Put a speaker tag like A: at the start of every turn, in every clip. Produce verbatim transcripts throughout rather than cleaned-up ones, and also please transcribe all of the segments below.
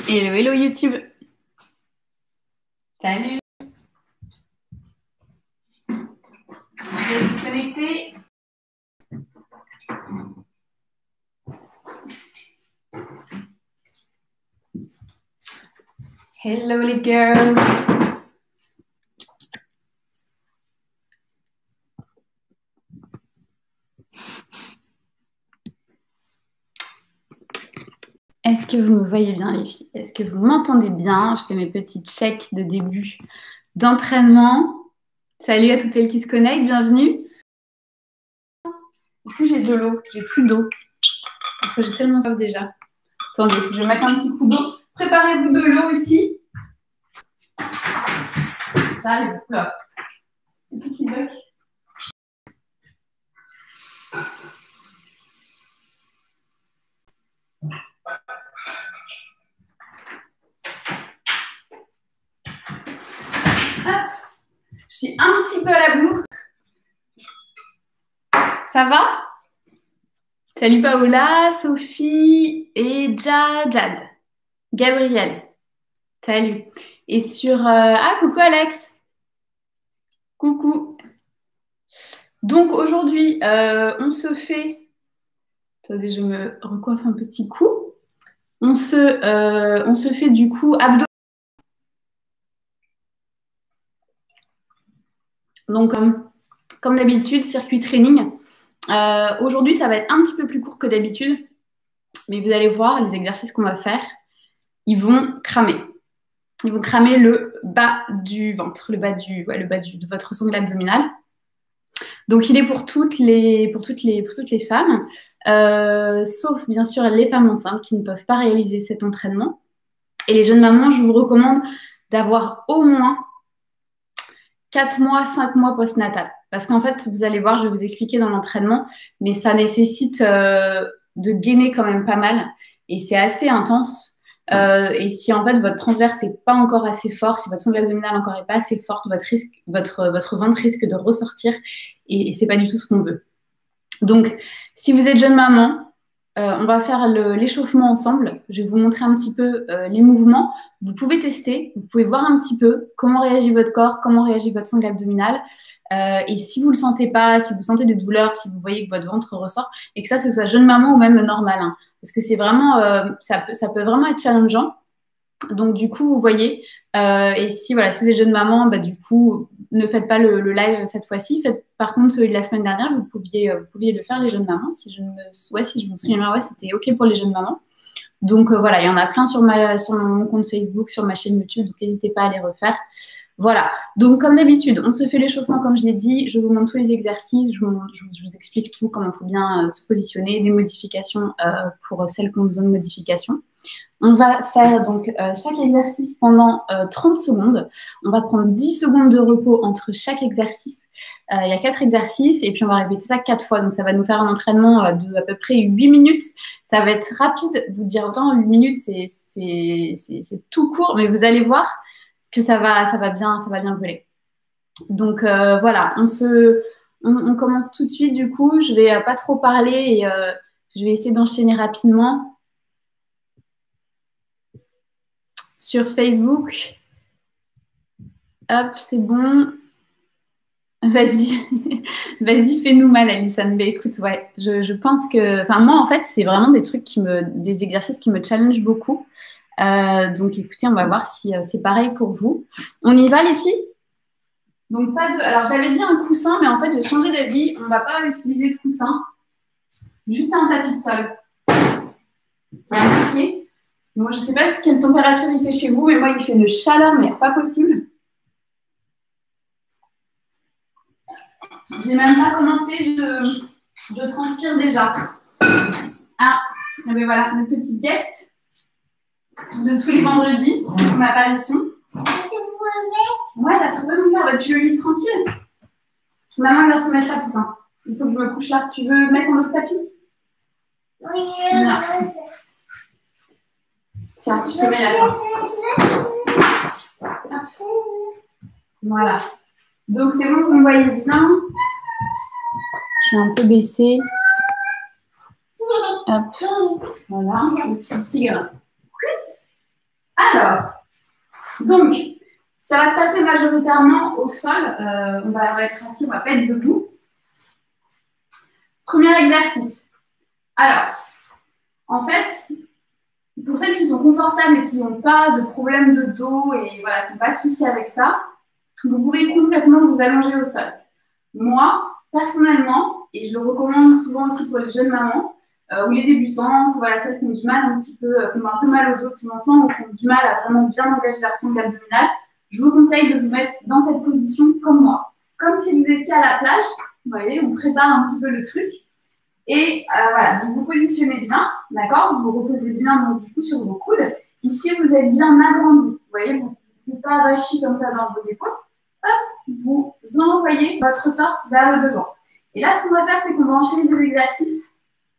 A: Hello, hello YouTube. Salut. Je vais vous connecter. Hello les girls. Est-ce que vous me voyez bien les filles? Est-ce que vous m'entendez bien? Je fais mes petits checks de début d'entraînement. Salut à toutes celles qui se connectent, bienvenue. Est-ce que j'ai de l'eau? J'ai plus d'eau. Parce que j'ai tellement soif déjà. Attendez, je vais mettre un petit coup d'eau. Préparez-vous de l'eau ici. J'arrive. Là. C'est qui qui bloque? Hop. Je suis un petit peu à la bourre. Ça va? Salut Paola, Sophie et Jad, Jad. Gabriel. Salut. Et sur... euh, Ah, coucou Alex. Coucou. Donc aujourd'hui, euh, on se fait... Attendez, je me recoiffe un petit coup. On se, euh, on se fait du coup abdos. Donc, comme, comme d'habitude, circuit training. Euh, aujourd'hui, ça va être un petit peu plus court que d'habitude. Mais vous allez voir, les exercices qu'on va faire, ils vont cramer. Ils vont cramer le bas du ventre, le bas, du, ouais, le bas du, de votre sangle abdominale. Donc, il est pour toutes les, pour toutes les, pour toutes les femmes, euh, sauf bien sûr les femmes enceintes qui ne peuvent pas réaliser cet entraînement. Et les jeunes mamans, je vous recommande d'avoir au moins quatre mois, cinq mois post-natal. Parce qu'en fait, vous allez voir, je vais vous expliquer dans l'entraînement, mais ça nécessite euh, de gainer quand même pas mal. Et c'est assez intense. Euh, et si en fait votre transverse n'est pas encore assez fort, si votre sangle abdominale encore n'est pas assez forte, votre, risque, votre, votre ventre risque de ressortir et, et c'est pas du tout ce qu'on veut. Donc, si vous êtes jeune maman, euh, on va faire l'échauffement ensemble. Je vais vous montrer un petit peu euh, les mouvements. Vous pouvez tester, vous pouvez voir un petit peu comment réagit votre corps, comment réagit votre sangle abdominale. Euh, et si vous ne le sentez pas, si vous sentez des douleurs, si vous voyez que votre ventre ressort, et que ça, ce soit jeune maman ou même normal. Hein, parce que c'est vraiment, euh, ça, peut, ça peut vraiment être challengeant. Donc, du coup, vous voyez, euh, et si, voilà, si vous êtes jeune maman, bah, du coup, ne faites pas le, le live cette fois-ci. Faites, par contre, celui de la semaine dernière, vous pouviez, euh, vous pouviez le faire, les jeunes mamans. Si je me, ouais, si je me souviens bien, ouais, c'était OK pour les jeunes mamans. Donc, euh, voilà, il y en a plein sur, ma, sur mon compte Facebook, sur ma chaîne YouTube, donc n'hésitez pas à les refaire. Voilà, donc comme d'habitude, on se fait l'échauffement comme je l'ai dit, je vous montre tous les exercices, je vous, je vous, je vous explique tout, comment il faut bien euh, se positionner, des modifications euh, pour celles qui ont besoin de modifications. On va faire donc euh, chaque exercice pendant euh, trente secondes. On va prendre dix secondes de repos entre chaque exercice. Euh, il y a quatre exercices et puis on va répéter ça quatre fois. Donc ça va nous faire un entraînement euh, de à peu près huit minutes. Ça va être rapide. Vous dire autant huit minutes, c'est tout court, mais vous allez voir que ça va, ça va bien, ça va bien brûler. Donc euh, voilà, on, se, on, on commence tout de suite du coup. Je vais euh, pas trop parler et euh, je vais essayer d'enchaîner rapidement. Sur Facebook. Hop, c'est bon. Vas-y, vas-y, fais-nous mal, Alison. Ben, écoute, ouais, je, je pense que... Enfin, moi, en fait, c'est vraiment des trucs qui me... des exercices qui me challengent beaucoup. Euh, donc, écoutez, on va voir si euh, c'est pareil pour vous. On y va, les filles? Donc, pas de... Alors, j'avais dit un coussin, mais en fait, j'ai changé d'avis. On ne va pas utiliser de coussin. Juste un tapis de sol. Ok. Moi, je ne sais pas quelle température il fait chez vous, mais moi, il fait une chaleur, mais pas possible. J'ai même pas commencé, je, je transpire déjà. Ah, et bien voilà, notre petite guest de tous les vendredis, son apparition. Ouais, t'as trouvé mon cœur, bah, tu le lis tranquille. Maman vient se mettre là, poussin. Il faut que je me couche là. Tu veux mettre un autre tapis? Oui. Non. Tiens, je te mets là. Voilà. Donc, c'est bon, vous me voyez bien. Je vais un peu baisser. Hop. Voilà, le petit tigre. Alors, donc, ça va se passer majoritairement au sol. Euh, on, va, on va être assis, on va pas être debout. Premier exercice. Alors, en fait, pour celles qui sont confortables et qui n'ont pas de problème de dos et voilà, qui n'ont pas de souci avec ça, vous pouvez complètement vous allonger au sol. Moi, personnellement, et je le recommande souvent aussi pour les jeunes mamans, euh, ou les débutantes, ou voilà, celles qui ont du mal un petit peu, euh, qui ont un peu mal au dos de temps en temps, ou qui ont du mal à vraiment bien engager leur sangle abdominale, je vous conseille de vous mettre dans cette position comme moi. Comme si vous étiez à la plage, vous voyez, on prépare un petit peu le truc. Et euh, voilà, vous vous positionnez bien, d'accord? Vous vous reposez bien donc, du coup sur vos coudes. Ici, vous êtes bien agrandi. Vous voyez, vous n'êtes pas avachi comme ça dans vos épaules. Hop, vous envoyez votre torse vers le devant. Et là, ce qu'on va faire, c'est qu'on va enchaîner des exercices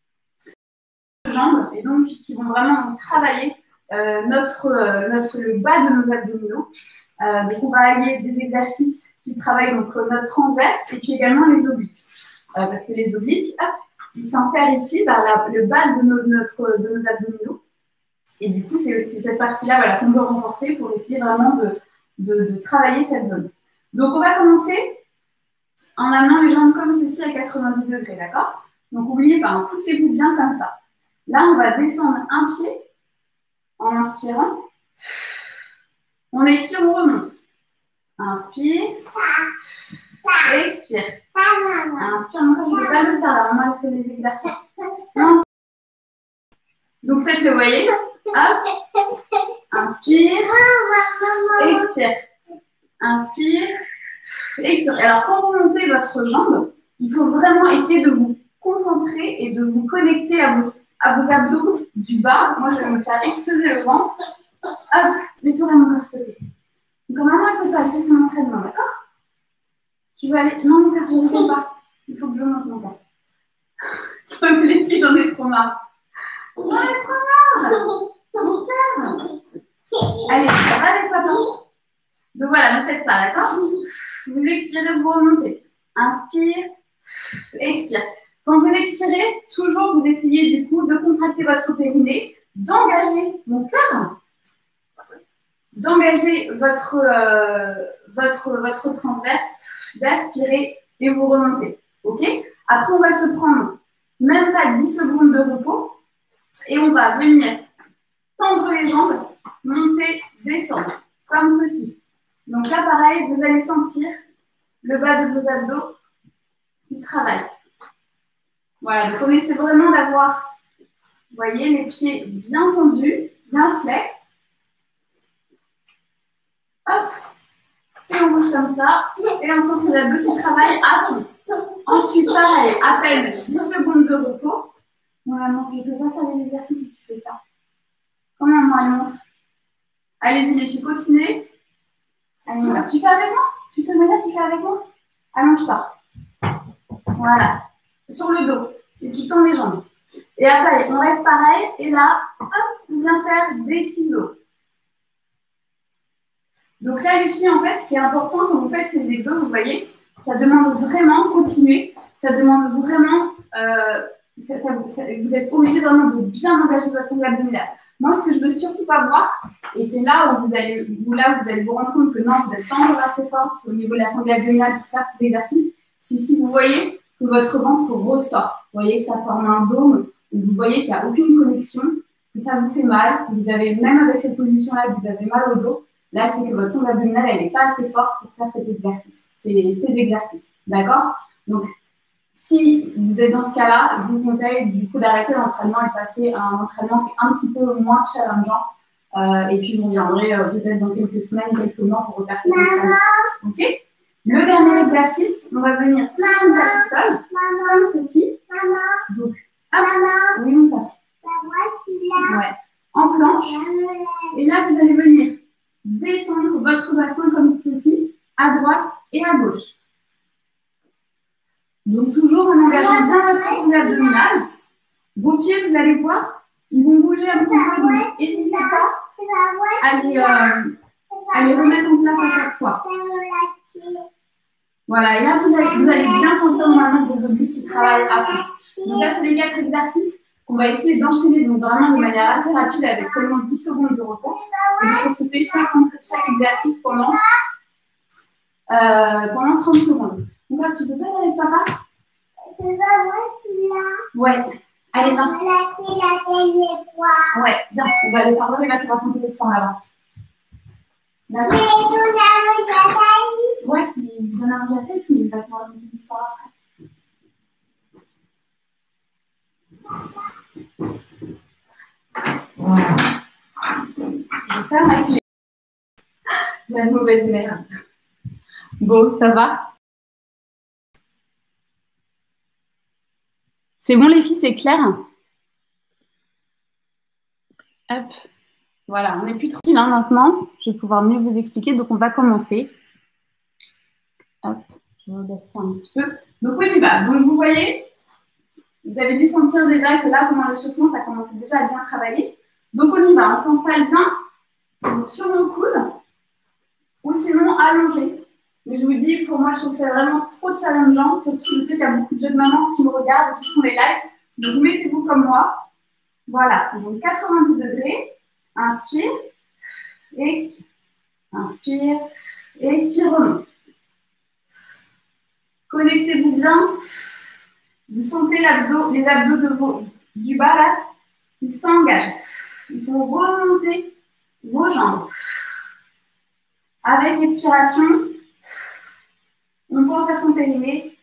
A: de jambes et donc qui vont vraiment travailler euh, notre, euh, notre, le bas de nos abdominaux. Euh, donc, on va allier des exercices qui travaillent donc, notre transverse et puis également les obliques. Euh, parce que les obliques, hop, ils s'insèrent ici vers la, le bas de nos, notre, de nos abdominaux. Et du coup, c'est cette partie-là voilà, qu'on veut renforcer pour essayer vraiment de, de, de travailler cette zone. Donc, on va commencer en amenant les jambes comme ceci à quatre-vingt-dix degrés, d'accord? Donc, n'oubliez pas, poussez-vous bien comme ça. Là, on va descendre un pied en inspirant. On expire, on remonte. Inspire. Expire. Inspire, encore, je ne vais pas le faire, la maman elle fait les exercices. Non. Donc, faites-le, voyez. Hop. Inspire. Expire. Inspire. Expire. Alors, quand vous montez votre jambe, il faut vraiment essayer de vous concentrer et de vous connecter à vos, à vos abdos du bas. Moi, je vais me faire exploser le ventre. Hop. Mets-toi là, mon corps, s'il te plaît. Donc, maman, elle peut pas, elle fait son entraînement, d'accord? Tu veux aller? Non, mon cœur, je ne sais pas. Il faut que je monte mon cœur. Comme les filles, j'en ai trop marre. J'en ai trop marre. Mon cœur. Allez, ça va avec papa? Donc voilà, vous faites ça, d'accord? Vous expirez, vous remontez. Inspire, expire. Quand vous expirez, toujours vous essayez du coup de contracter votre périnée, d'engager mon cœur, d'engager votre, euh, votre, votre transverse, d'aspirer et vous remontez. Ok? Après, on va se prendre même pas dix secondes de repos et on va venir tendre les jambes, monter, descendre, comme ceci. Donc là, pareil, vous allez sentir le bas de vos abdos qui travaille. Voilà, donc on essaie vraiment d'avoir, vous voyez, les pieds bien tendus, bien flex. Hop, et on bouge comme ça, et on sent ces abdos qui travaillent à fond. Ensuite, pareil, à peine dix secondes de repos. Voilà, non, je ne peux pas faire les exercices si tu fais ça. Comment moi, elle montre? Allez-y, les filles, continuez. Allez, voilà. Tu fais avec moi? Tu te mets là, tu fais avec moi? Allonge-toi. Voilà. Sur le dos. Et tu tends les jambes. Et après, on reste pareil. Et là, hop, on vient faire des ciseaux. Donc là, les filles, en fait, ce qui est important quand vous faites ces exos, vous voyez, ça demande vraiment, continuer, ça demande vraiment, euh, ça, ça, ça, vous êtes obligé vraiment de bien engager votre sangle abdominale. Moi, ce que je veux surtout pas voir, et c'est là où vous allez, où là, vous allez vous rendre compte que non, vous n'êtes pas encore assez forte au niveau de la sangle abdominale pour faire ces exercices, si, si vous voyez que votre ventre ressort, vous voyez que ça forme un dôme, où vous voyez qu'il n'y a aucune connexion, que ça vous fait mal, que vous avez, même avec cette position-là, vous avez mal au dos. Là, c'est que votre sangle abdominale, elle n'est pas assez forte pour faire cet exercice, ces, ces exercices. D'accord? Donc, si vous êtes dans ce cas-là, je vous conseille du coup d'arrêter l'entraînement et de passer à un entraînement qui est un petit peu moins challengeant. Euh, et puis, vous reviendrez euh, peut-être dans quelques semaines, quelques mois pour refaire cet entraînement. OK? Le dernier exercice, on va venir sur son tapis sol, comme ceci.
B: Maman.
A: Donc, hop. Oui, mon père. Ouais. En planche. Et là, vous allez venir descendre votre bassin comme ceci, à droite et à gauche. Donc, toujours en engageant bien votre sangle abdominale. Vos pieds, vous allez voir, ils vont bouger un petit peu, donc n'hésitez pas à les, euh, à les remettre en place à chaque fois. Voilà, et là, vous allez, vous allez bien sentir normalement vos obliques qui travaillent à fond. Donc, ça, c'est les quatre exercices On va essayer d'enchaîner donc vraiment de manière assez rapide avec seulement dix secondes de repos. Et donc on se fait chaque, chaque exercice pendant, euh, pendant trente secondes. Donc là, tu peux pas aller avec papa? Je veux voir là. Ouais. Allez, viens. On l'a fait la dernière fois. Ouais, viens. On va aller faire voir et là, tu vas raconter l'histoire là-bas. D'accord. Mais il donne à manger à Thaïs. Ouais, mais il donne à manger à Thaïs, mais il va te raconter l'histoire après. Je vais faire ma clé. La mauvaise mère. Bon, ça va? C'est bon les filles, c'est clair? Hop. Voilà, on est plus tranquille hein, maintenant. Je vais pouvoir mieux vous expliquer. Donc, on va commencer. Hop, je vais baisser un petit peu. Donc, on y va. Donc, vous voyez, vous avez dû sentir déjà que là, pendant l'échauffement, ça commençait déjà à bien travailler. Donc, on y va. On s'installe bien donc, sur nos coudes ou sinon allongé. Mais je vous dis, pour moi, je trouve que c'est vraiment trop challengeant. Surtout, je sais qu'il y a beaucoup de jeunes mamans qui me regardent et qui font les lives. Donc, mettez-vous comme moi. Voilà, donc quatre-vingt-dix degrés. Inspire, expire. Inspire, expire, remonte. Connectez-vous bien. Vous sentez l'abdos, les abdos de vos, du bas là, qui s'engagent. Il faut remonter vos jambes. Avec l'expiration, on pense à son périnée.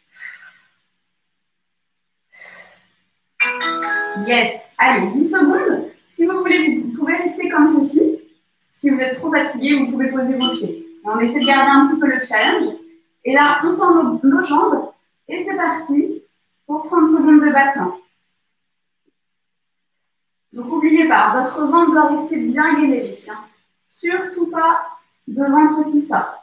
A: Yes. Allez, dix secondes. Si vous voulez, vous pouvez rester comme ceci. Si vous êtes trop fatigué, vous pouvez poser vos pieds. On essaie de garder un petit peu le challenge. Et là, on tend nos, nos jambes. Et c'est parti pour trente secondes de battement. Donc, n'oubliez pas, votre ventre doit rester bien gainé, les filles. Surtout pas de ventre qui sort.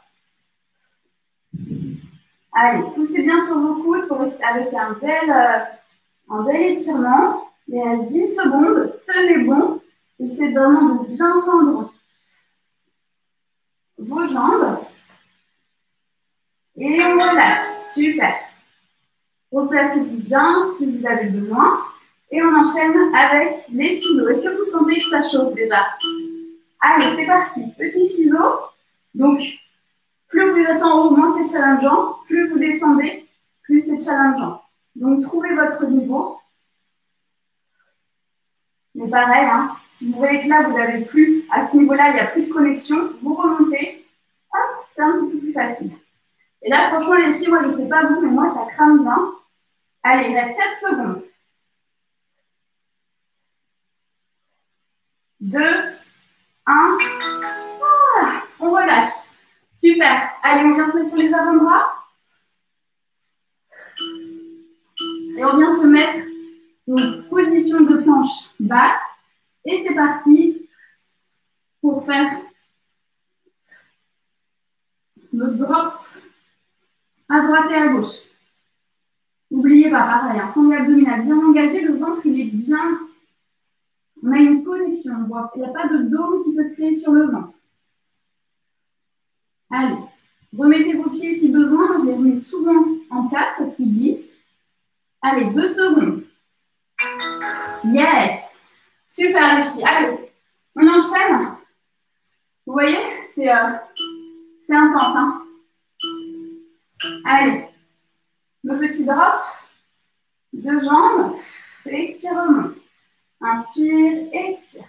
A: Allez, poussez bien sur vos coudes pour rester avec un bel, euh, un bel étirement. Il reste dix secondes. Tenez bon. Essayez vraiment de bien tendre vos jambes. Et on relâche. Super. Replacez-vous bien si vous avez besoin. Et on enchaîne avec les ciseaux. Est-ce que vous sentez que ça chauffe déjà? Allez, c'est parti. Petit ciseau. Donc, plus vous êtes en haut, moins c'est challengeant. Plus vous descendez, plus c'est challengeant. Donc, trouvez votre niveau. Mais pareil, hein, si vous voyez que là, vous n'avez plus, à ce niveau-là, il n'y a plus de connexion, vous remontez. Hop, c'est un petit peu plus facile. Et là, franchement, les filles, moi, je ne sais pas vous, mais moi, ça crame bien. Allez, il reste sept secondes. deux, un. Ah, on relâche. Super. Allez, on vient se mettre sur les avant-bras. Et on vient se mettre en position de planche basse. Et c'est parti pour faire notre drop à droite et à gauche. N'oubliez pas, pareil, un sangle abdominal bien engagé, le ventre, il est bien... On a une connexion, on voit. Il n'y a pas de dôme qui se crée sur le ventre. Allez, remettez vos pieds si besoin. Je les remets souvent en place parce qu'ils glissent. Allez, deux secondes. Yes. Super les filles. Allez, on enchaîne. Vous voyez, c'est euh, c'est intense. Hein. Allez, le petit drop. Deux jambes. Expire, remonte. Inspire, expire.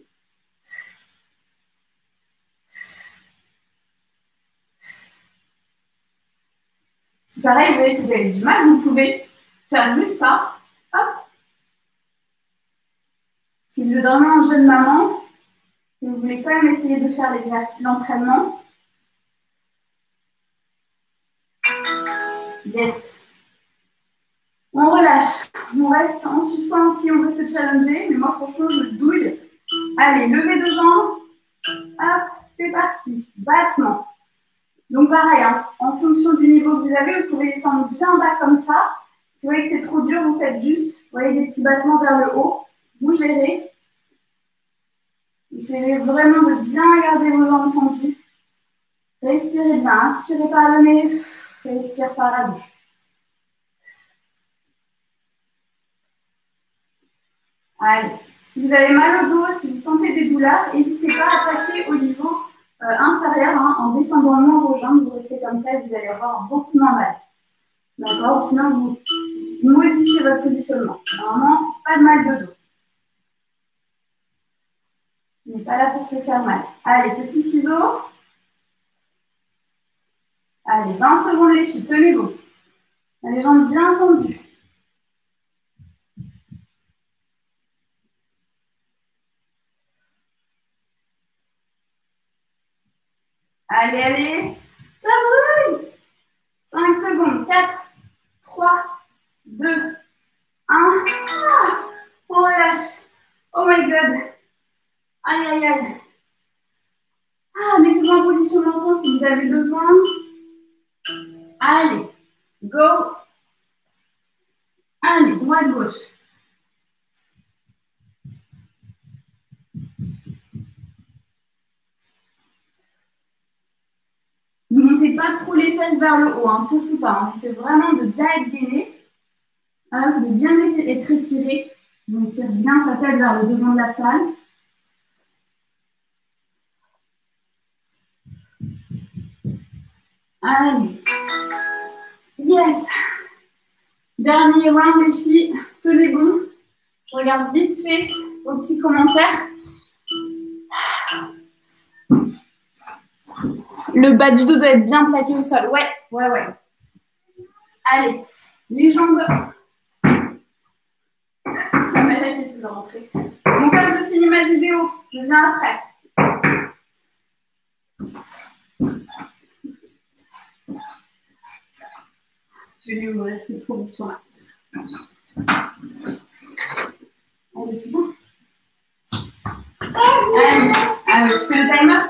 A: C'est pareil, vous voyez que vous avez du mal, vous pouvez faire juste ça. Hop. Si vous êtes vraiment une jeune maman, et vous voulez quand même essayer de faire l'exercice d'entraînement. Yes. On relâche. On reste en suspens si on veut se challenger. Mais moi, franchement, je douille. Allez, levée de jambes. Hop, c'est parti. Battement. Donc pareil, hein, en fonction du niveau que vous avez, vous pouvez descendre bien bas comme ça. Si vous voyez que c'est trop dur, vous faites juste, vous voyez, des petits battements vers le haut. Vous gérez. Essayez vraiment de bien garder vos jambes tendues. Respirez bien. Inspirez par le nez. Expirez par la bouche. Allez. Si vous avez mal au dos, si vous sentez des douleurs, n'hésitez pas à passer au niveau euh, inférieur, hein, en descendant moins vos jambes. Vous restez comme ça et vous allez avoir beaucoup moins mal. D'accord? Sinon, vous modifiez votre positionnement. Normalement, pas de mal de dos. On n'est pas là pour se faire mal. Allez, petits ciseaux. Allez, vingt secondes les filles, tenez bon. Les jambes bien tendues. Allez, allez. Ça brûle. cinq secondes. quatre, trois, deux, un. Ah, on relâche. Oh my god. Aïe, aïe, aïe. Ah, mettez-vous en position d'enfant si vous avez besoin. Allez, go. Allez, droite, gauche. Ne montez pas trop les fesses vers le haut, hein, surtout pas. On essaie vraiment de bien être gainé, hein, de bien être étiré. On étire bien sa tête vers le devant de la salle. Allez. Yes. Dernier round, les filles. Tenez bon. Je regarde vite fait vos petits commentaires. Le bas du dos doit être bien plaqué au sol. Ouais, ouais, ouais. Allez, les jambes. Ça m'aide à essayer de rentrer. Donc là, je finis ma vidéo. Je viens après. Je vais lui ouvrir, c'est trop bon là. Allez, c'est bon. Allez, allez, tu fais le timer?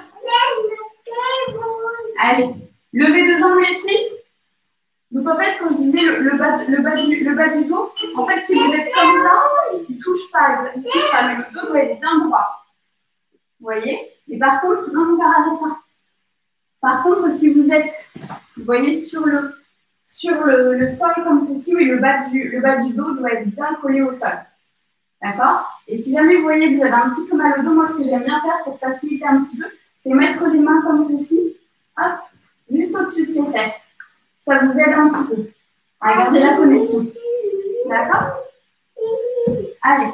A: Allez, levez deux jambes les filles. Donc en fait, quand je disais le, le, bas, le, bas du, le bas du dos, en fait, si vous êtes comme ça, il ne touche pas, il touche pas, mais le dos doit être bien droit. Vous voyez? Et par contre, non, vous ne arrêtez pas. Par contre, si vous êtes, vous voyez, sur le, sur le, le sol comme ceci, oui, le bas, du, le bas du dos doit être bien collé au sol. D'accord? Et si jamais vous voyez que vous avez un petit peu mal au dos, moi, ce que j'aime bien faire pour faciliter un petit peu, c'est mettre les mains comme ceci, hop, juste au-dessus de ses fesses. Ça vous aide un petit peu à garder la connexion. D'accord? Allez,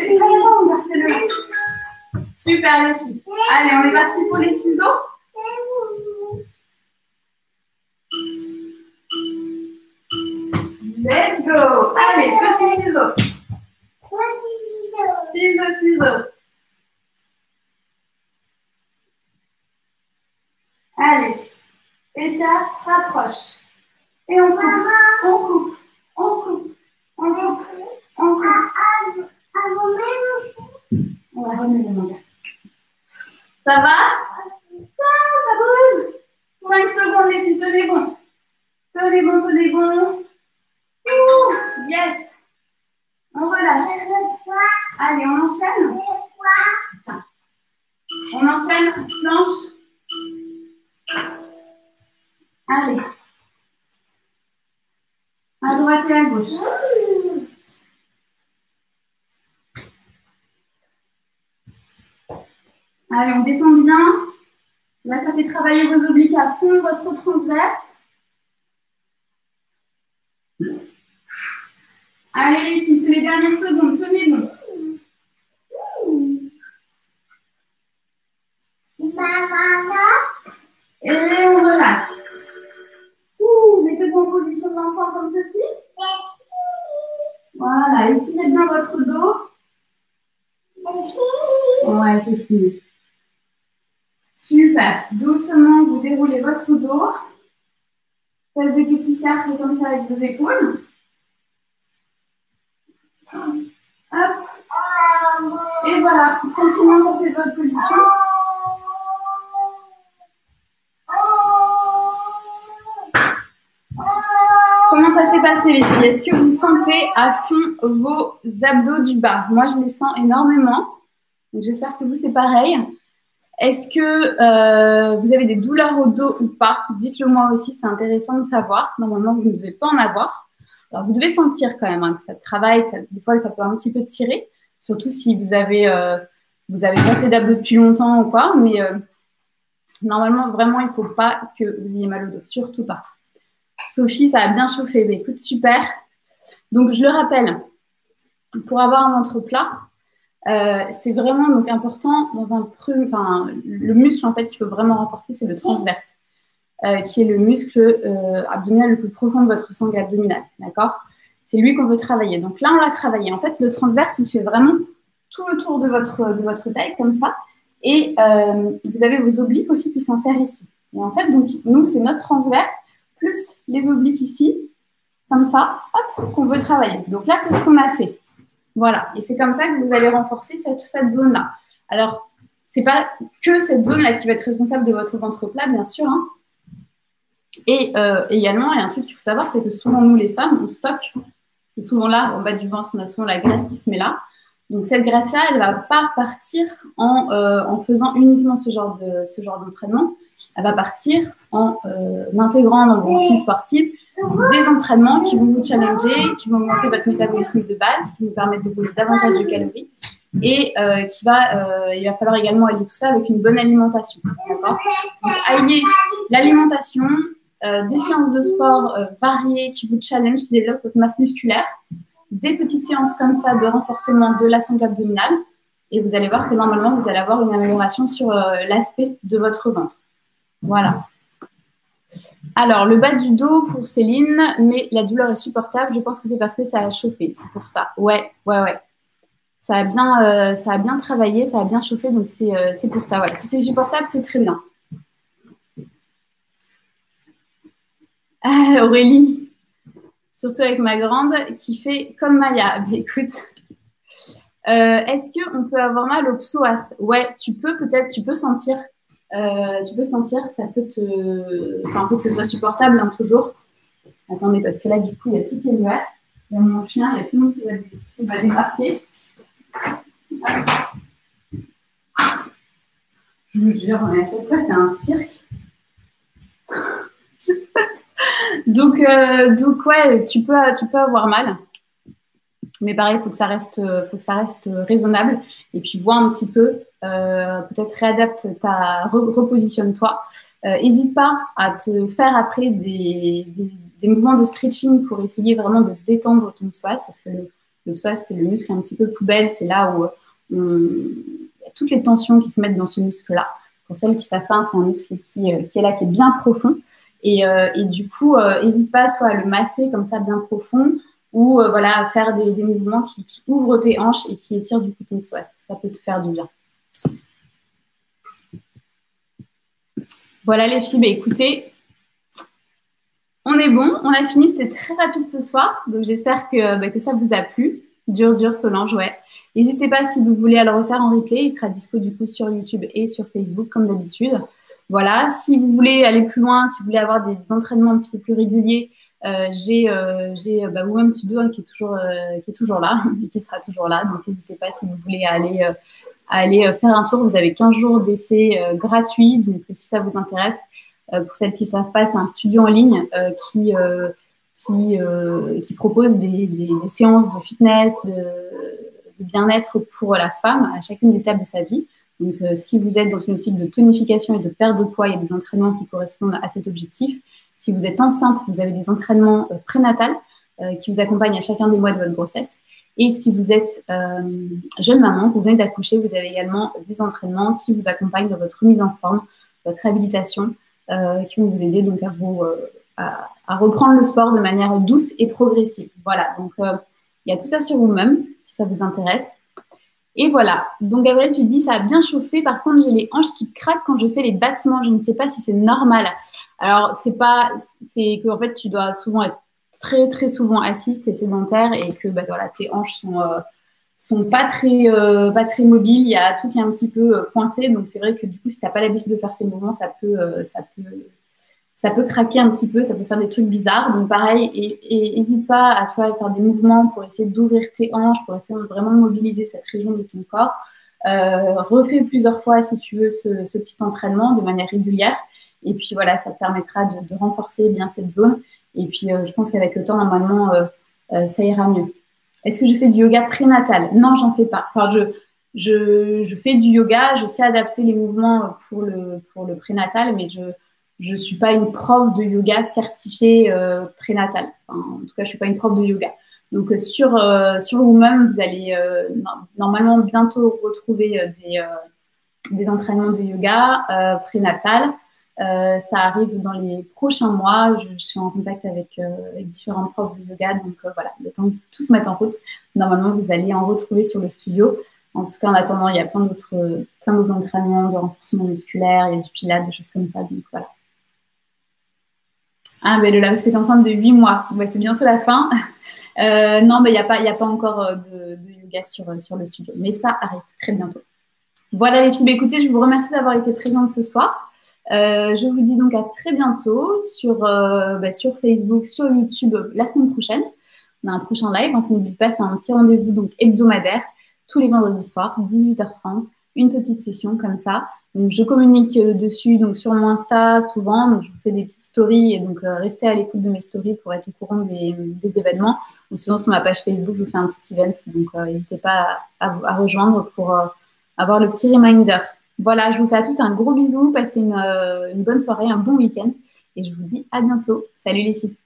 A: fais-le. Super, les filles. Allez, on est parti pour les ciseaux. Let's go. Allez, petits ciseaux. Ciseaux, ciseaux. Allez, écarte, rapproche. Et on coupe, on coupe, on coupe, on coupe, on coupe. On va remettre les mains. Ça va? Ah, ça brûle. cinq secondes, les filles, tenez bon. Tenez bon, tenez bon. Ouh, yes. On relâche. Allez, on enchaîne. Tiens. On enchaîne, planche. Allez. À droite et à gauche. Allez, on descend bien. Là, ça fait travailler vos obliques à fond, votre transverse. Allez, les filles, c'est les dernières secondes. Tenez bon. Et on relâche. Ouh, mettez-vous en position d'enfant comme ceci. Voilà, étirez bien votre dos. Ouais, c'est fini. Super. Doucement, vous déroulez votre dos. Faites des petits cercles comme ça avec vos épaules. Hop. Et voilà, tranquillement sortez de votre position. Comment ça s'est passé les filles? Est-ce que vous sentez à fond vos abdos du bas? Moi, je les sens énormément. J'espère que vous, c'est pareil. Est-ce que euh, vous avez des douleurs au dos ou pas? Dites-le moi aussi, c'est intéressant de savoir. Normalement, vous ne devez pas en avoir. Alors, vous devez sentir quand même hein, que ça travaille, que ça, des fois, ça peut un petit peu tirer. Surtout si vous avez, euh, vous avez pas fait d'abdos depuis longtemps ou quoi. Mais euh, normalement, vraiment, il ne faut pas que vous ayez mal au dos. Surtout pas. Sophie, ça a bien chauffé. Bah, écoute, super. Donc, je le rappelle, pour avoir un ventre plat, euh, c'est vraiment donc, important dans un premier... Enfin, le muscle, en fait, qu'il faut vraiment renforcer, c'est le transverse, euh, qui est le muscle euh, abdominal le plus profond de votre sangle abdominale. D'accord? C'est lui qu'on veut travailler. Donc là, on l'a travaillé. En fait, le transverse, il fait vraiment tout le tour de votre, de votre taille, comme ça. Et euh, vous avez vos obliques aussi qui s'insèrent ici. Et en fait, donc, nous, c'est notre transverse, plus les obliques ici, comme ça, hop, qu'on veut travailler. Donc là, c'est ce qu'on a fait. Voilà. Et c'est comme ça que vous allez renforcer cette, cette zone-là. Alors, ce n'est pas que cette zone-là qui va être responsable de votre ventre plat, bien sûr, hein. Et euh, également, il y a un truc qu'il faut savoir, c'est que souvent, nous, les femmes, on stocke. C'est souvent là, en bas du ventre, on a souvent la graisse qui se met là. Donc, cette graisse-là, elle ne va pas partir en, euh, en faisant uniquement ce genre de, ce genre d'entraînement. Elle va partir en euh, intégrant dans vos routines sportives des entraînements qui vont vous challenger, qui vont augmenter votre métabolisme de base, qui vous permettent de brûler davantage de calories. Et euh, qui va, euh, il va falloir également allier tout ça avec une bonne alimentation. D'accord ? Donc, allier l'alimentation, Euh, des séances de sport euh, variées qui vous challenge, qui développent votre masse musculaire, des petites séances comme ça de renforcement de la sangle abdominale, et vous allez voir que normalement, vous allez avoir une amélioration sur euh, l'aspect de votre ventre. Voilà. Alors, le bas du dos pour Céline, mais la douleur est supportable. Je pense que c'est parce que ça a chauffé, c'est pour ça. Ouais, ouais, ouais. Ça a bien, euh, ça a bien travaillé, ça a bien chauffé, donc c'est euh, c'est pour ça. Voilà. Si c'est supportable, c'est très bien. Ah, Aurélie, surtout avec ma grande, qui fait comme Maya. Bah, écoute, euh, est-ce qu'on peut avoir mal au psoas? Ouais, tu peux peut-être, tu peux sentir. Euh, tu peux sentir, ça peut te... Enfin, il faut que ce soit supportable, hein, toujours. Attendez, parce que là, du coup, il y a toutes les nuages. Il y a mon chien, il y a tout le monde qui va, qui va débarquer. Je vous jure, à chaque fois, c'est un cirque. Donc, euh, donc ouais, tu peux, tu peux avoir mal. Mais pareil, il faut que ça reste, faut que ça reste raisonnable. Et puis, vois un petit peu, euh, peut-être réadapte ta, repositionne-toi. N'hésite euh, pas à te faire après des, des, des mouvements de stretching pour essayer vraiment de détendre ton psoas, parce que le, le psoas, c'est le muscle un petit peu poubelle. C'est là où on, il y a toutes les tensions qui se mettent dans ce muscle-là. Pour celles qui savent pas, c'est un muscle qui, qui est là, qui est bien profond. Et, euh, et du coup, n'hésite euh, pas soit à le masser comme ça bien profond, ou euh, voilà, à faire des, des mouvements qui, qui ouvrent tes hanches et qui étirent du coup ton psoas. Ça peut te faire du bien. Voilà les filles, bah, écoutez, on est bon, on a fini, c'était très rapide ce soir, donc j'espère que, bah, que ça vous a plu. Dur, dur, Solange, ouais. N'hésitez pas si vous voulez à le refaire en replay, il sera dispo du coup sur YouTube et sur Facebook comme d'habitude. Voilà, si vous voulez aller plus loin, si vous voulez avoir des, des entraînements un petit peu plus réguliers, euh, j'ai euh, bah, Women Studio hein, qui, est toujours, euh, qui est toujours là et qui sera toujours là. Donc, n'hésitez pas si vous voulez aller, euh, aller faire un tour. Vous avez quinze jours d'essai euh, gratuits. Donc, si ça vous intéresse, euh, pour celles qui ne savent pas, c'est un studio en ligne euh, qui, euh, qui, euh, qui propose des, des, des séances de fitness, de, de bien-être pour la femme à chacune des étapes de sa vie. Donc, euh, si vous êtes dans une optique de tonification et de perte de poids, il y a des entraînements qui correspondent à cet objectif. Si vous êtes enceinte, vous avez des entraînements euh, prénatals euh, qui vous accompagnent à chacun des mois de votre grossesse. Et si vous êtes euh, jeune maman, que vous venez d'accoucher, vous avez également des entraînements qui vous accompagnent dans votre remise en forme, votre réhabilitation, euh, qui vont vous aider donc à, vous, euh, à, à reprendre le sport de manière douce et progressive. Voilà, donc euh, il y a tout ça sur vous-même, si ça vous intéresse. Et voilà. Donc, Gabriel, tu te dis, ça a bien chauffé. Par contre, j'ai les hanches qui craquent quand je fais les battements. Je ne sais pas si c'est normal. Alors, c'est pas, c'est que, en fait, tu dois souvent être très, très souvent assise, t'es sédentaire et que, bah, voilà, tes hanches sont, euh, sont pas très, euh, pas très mobiles. Il y a tout qui est un petit peu euh, coincé. Donc, c'est vrai que, du coup, si t'as pas l'habitude de faire ces mouvements, ça peut, euh, ça peut, ça peut craquer un petit peu, ça peut faire des trucs bizarres. Donc, pareil, et n'hésite pas à, toi, à faire des mouvements pour essayer d'ouvrir tes hanches, pour essayer de vraiment mobiliser cette région de ton corps. Euh, refais plusieurs fois, si tu veux, ce, ce petit entraînement de manière régulière. Et puis, voilà, ça te permettra de, de renforcer bien cette zone. Et puis, euh, je pense qu'avec le temps, normalement, euh, euh, ça ira mieux. Est-ce que je fais du yoga prénatal? Non, j'en fais pas. Enfin, je, je, je fais du yoga, je sais adapter les mouvements pour le, pour le prénatal, mais je je suis pas une prof de yoga certifiée euh, prénatal. Enfin, en tout cas, je suis pas une prof de yoga. Donc, euh, sur, euh, sur vous-même, vous allez euh, normalement bientôt retrouver euh, des, euh, des entraînements de yoga euh, prénatal. Euh, ça arrive dans les prochains mois. Je, je suis en contact avec, euh, avec différents profs de yoga. Donc, euh, voilà, le temps de tout se mettre en route. Normalement, vous allez en retrouver sur le studio. En tout cas, en attendant, il y a plein d'autres plein d'autres entraînements de renforcement musculaire, il y a du pilates, des choses comme ça. Donc, voilà. Ah, ben Lola, parce que tu es enceinte de huit mois. Ouais, c'est bientôt la fin. Euh, non, mais il n'y a, a pas encore euh, de, de yoga sur, sur le studio. Mais ça arrive très bientôt. Voilà les filles, bah, écoutez, je vous remercie d'avoir été présentes ce soir. Euh, je vous dis donc à très bientôt sur, euh, bah, sur Facebook, sur YouTube la semaine prochaine. On a un prochain live, hein, ça n'oublie pas, c'est un petit rendez-vous donc hebdomadaire tous les vendredis soirs, dix-huit heures trente, une petite session comme ça. Donc, je communique dessus donc sur mon Insta souvent, donc je vous fais des petites stories et donc euh, restez à l'écoute de mes stories pour être au courant des, des événements. Ou sinon sur ma page Facebook, je vous fais un petit event, donc euh, n'hésitez pas à, à, à rejoindre pour euh, avoir le petit reminder. Voilà, je vous fais à toutes un gros bisou, passez une, euh, une bonne soirée, un bon week-end et je vous dis à bientôt. Salut les filles.